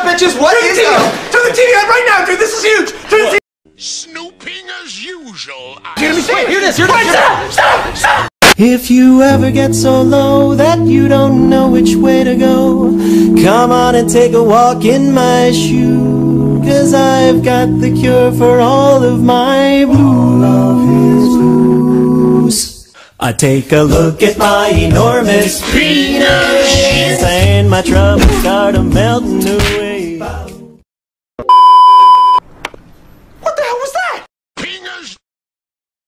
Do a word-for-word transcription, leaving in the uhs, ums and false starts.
up, bitches! What is up? Turn the T V on right now, dude! This is huge! Turn the T V. Snooping as usual. You're gonna be Wait, hear this, hear this! Wait, stop! Stop! Stop! If you ever get so low that you don't know which way to go, come on and take a walk in my shoe, 'cause I've got the cure for all of my blues. I take a look at my enormous penis, and my troubles start a melting away.